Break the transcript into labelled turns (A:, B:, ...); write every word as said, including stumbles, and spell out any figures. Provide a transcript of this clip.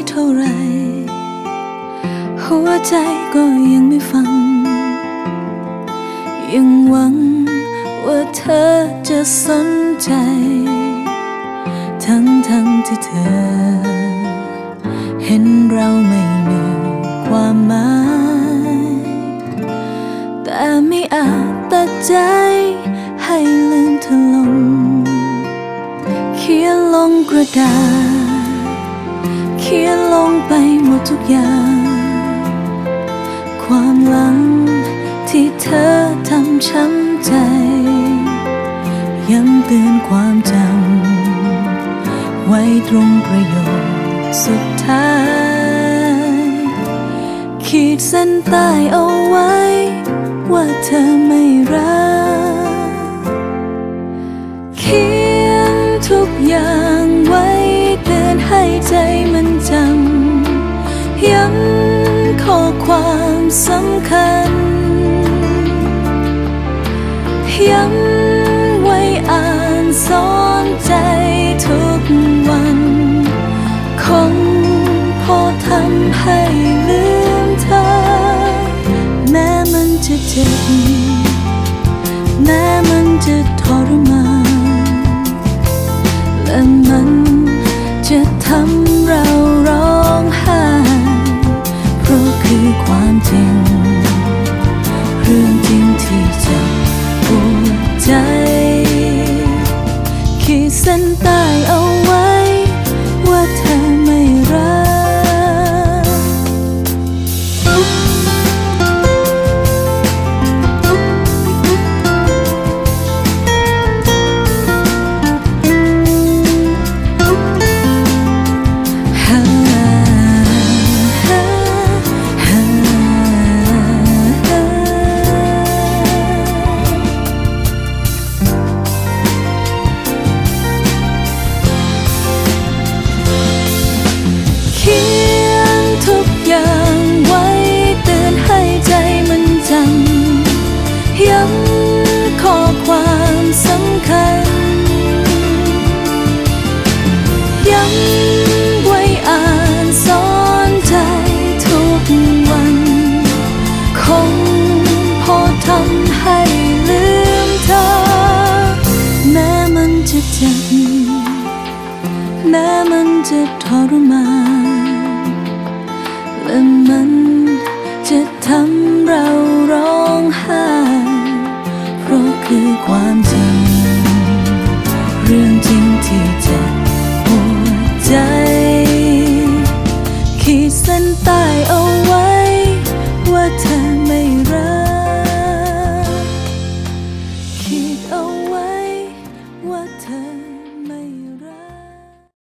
A: เท่าไรหัวใจก็ยังไม่ฟังยังหวังว่าเธอจะสนใจทั้งทั้งที่เธอเห็นเราไม่มีความหมายแต่ไม่อาจตัดใจให้ลืมเธอลงเขียนลงกระดาษเขียนลงไปหมดทุกอย่างความหลังที่เธอทำช้ำใจย้ำเตือนความจำไว้ตรงประโยคสุดท้ายขีดเส้นใต้เอาไว้ว่าเธอไม่รักเขียนทุกอย่างไว้เตือนให้ใจมันจำย้ำข้อความสำคัญย้ำไว้อ่านสอนใจทุกวันคงพอทำให้ลืมเธอแม้มันจะเจ็บแม้มันจะทรมานและมันจะทำเราร้องไห้เพราะคือความจริงเรื่องจริงที่จะปวดใจขีดเส้นใต้เอาไว้ว่าเธอไม่รักย้ำข้อความสำคัญย้ำไว้อ่านสอนใจทุกวันคงพอทำให้ลืมเธอแม้มันจะเจ็บแม้มันจะทรมานและมันจะทำเราร้องไห้เพราะคือความ